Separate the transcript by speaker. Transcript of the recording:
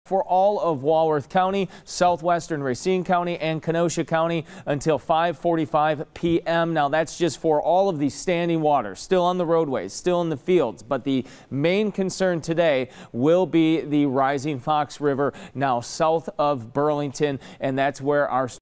Speaker 1: for all of Walworth County, southwestern Racine County, and Kenosha County until 5:45 p.m. Now that's just for all of the standing water, still on the roadways, still in the fields, but the main concern today will be the rising Fox River now south of Burlington, and that's where our